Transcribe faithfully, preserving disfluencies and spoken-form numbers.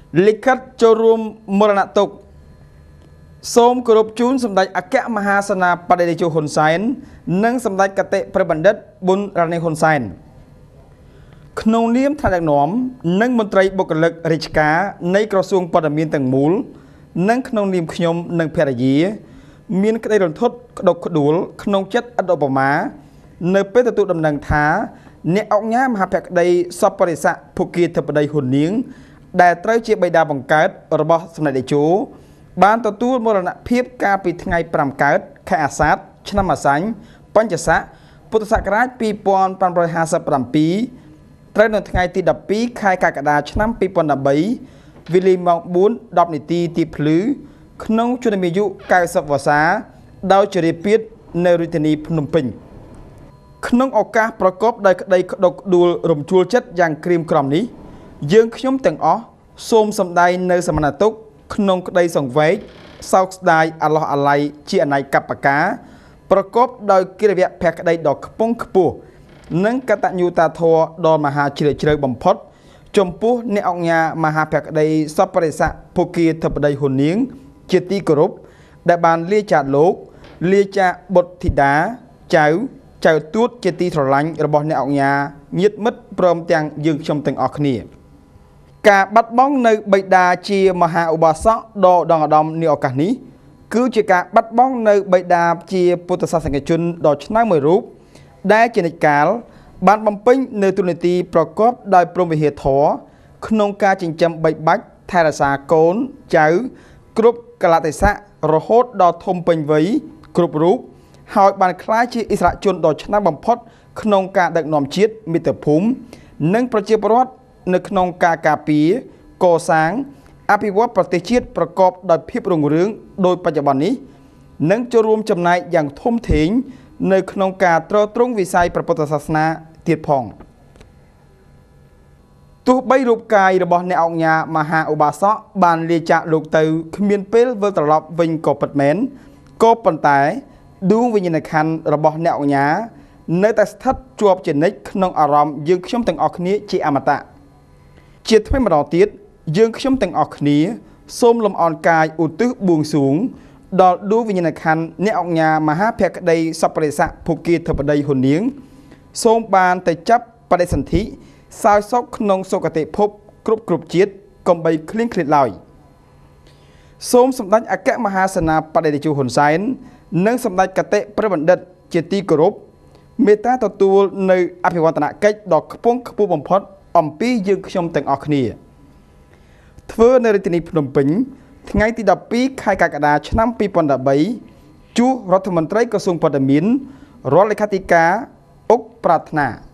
លិខិតចូលរួមមរណទុក្ខសូមគោរពជូនសម្ដេចអគ្គមហាសេនាបតីតេជោហ៊ុនសែននិងសម្ដេចកតេព្រះបណ្ឌិតប៊ុនរ៉ានីហ៊ុនសែនក្នុងនាមថ្នាក់ដឹកនាំនិងមន្ត្រីបុគ្គលិករាជការនៃក្រសួងព័ត៌មានទាំងមូលនិងក្នុងនាមខ្ញុំនិងភរិយាមានក្តីរន្ធត់ក្តុកក្តួលក្នុងចិត្តឥតឧបមានៅពេលទទួលដំណឹងថាអ្នកអង្គការមហាភក្តីសពរិស័កភូគាធិបតីហ៊ុននាងដែលត្រូវជាបិតាបង្កើតរបស់សម្ដេចតេជោបានទទួលមរណភាពកាលពីថ្ងៃប្រាំកើតខែអាសាឍឆ្នាំអាសាញ់បញ្ញស័កពុទ្ធសករាជពីរពាន់ប្រាំរយហាសិបប្រាំពីរត្រូវនៅថ្ងៃទីដប់ពីរខែកក្កដាឆ្នាំពីរពាន់ដប់បីវេលាម៉ោងបួនដប់នាទីទីភ្លឺក្នុងជន្មាយុកៅសិបវស្សាដោយជរាពាធនៅរាជធានីភ្នំពេញក្នុងឱកាសប្រកបដោយក្តីក្តុកក្តួលរំជួលចិត្តយ៉ាងក្រៀមក្រំនេះយើងខ្ញុំទាំងអស់សូមសម្ដែងនៅសមណទុក្ខក្នុងក្តីសង្វេគសោកស្ដាយអាឡោះអាល័យជាអនេកបការប្រកបដោយកិរិយាភក្តីដ៏ខ្ពង់ខ្ពស់និងកតញ្ញូតាធម៌ដ៏មហាជ្រាលជ្រៅបំផុតចំពោះអ្នកអង្គការមហាភក្តីសពរិស័កភូគាធិបតីហ៊ុននាងជាទីគោរពដែលបានលាចាកលោកលាចាកបុត្រធីតាចៅចៅទួតជាទីស្រឡាញ់របស់អ្នកអង្គការញាតិមិត្តព្រមទាំងយើងខ្ញុំទាំងអស់គ្នាការបាត់បង់នៅបិតាជាមហាឧបាសកដ៏ដងឧត្តមនាឱកាសនេះគឺជាការបាត់បង់នៅបិតាជាពុទ្ធសាសនិកជនដ៏ឆ្នើមមួយរូបដែលជានិច្ចកាលបានបំពេញនៅទូនាទីប្រកបដោយព្រហ្មវិហារធម៌ក្នុងការចិញ្ចឹមបីបាច់ថែរក្សាកូនចៅគ្រប់កលៈទេសៈរហូតដល់ធំពេញវ័យគ្រប់រូបហើយបានក្លាយជាអិសរាជជនដ៏ឆ្នើមបំផុតក្នុងការដឹកនាំជាតិមាតុភូមិនិងប្រជាពលរដ្ឋនៅក្នុងការការពារកសាងអភិវឌ្ឍប្រទេសជាតិប្រកបដោយភាពរុងរឿងដោយបច្ចុប្បន្ននេះនិងចូលរួមចំណែកយ៉ាងធំធេងនៅក្នុងការទ្រទ្រង់វិស័យព្រះពុទ្ធសាសនាទៀតផងទោះបីរូបកាយរបស់អ្នកអង្គការមហាឧបាសកបានលាចាកលោកទៅគ្មានពេលវិលត្រឡប់វិញក៏ពិតមែនក៏ប៉ុន្តែដួងវិញ្ញាណក្ខន្ធរបស់អ្នកអង្គការនៅតែស្ថិតជាប់ជានិច្ចក្នុងអារម្មណ៍យើងខ្ញុំទាំងអស់គ្នាជាអមតៈជាថ្មីម្ដងទៀតយើងខ្ញុំទាំងអស់គ្នាសូមលំអរកាយឧទ្ទិសបួងសួងដល់ដួងវិញ្ញាណក្ខន្ធអ្នកអង្គការមហាភក្តីសពរិស័កភូគាធិបតីហ៊ុននាងសូមបានទៅចាប់បដិសន្ធិសោយសុខក្នុងសុគតិភពគ្រប់គ្រប់ជាតិកុំបីឃ្លៀងឃ្លាតឡើយសូមសម្ដេចអគ្គមហាសេនាបតីតេជោហ៊ុនសែននិងសម្ដេចកតេព្រះបណ្ឌិតជាទីគោរពមេត្តាទទួលនៅអភិវឌ្ឍនកិច្ចដ៏ខ្ពង់ខ្ពស់បំផុតអំពីយើងខ្ញុំទាំងអស់គ្នាធ្វើនៅរាជធានីភ្នំពេញថ្ងៃទីដប់ពីរខែកក្កដាឆ្នាំពីរពាន់ដប់បីជួសរដ្ឋមន្ត្រីក្រសួងព័ត៌មានរដ្ឋលេខាធិការអុកប្រាថ្នា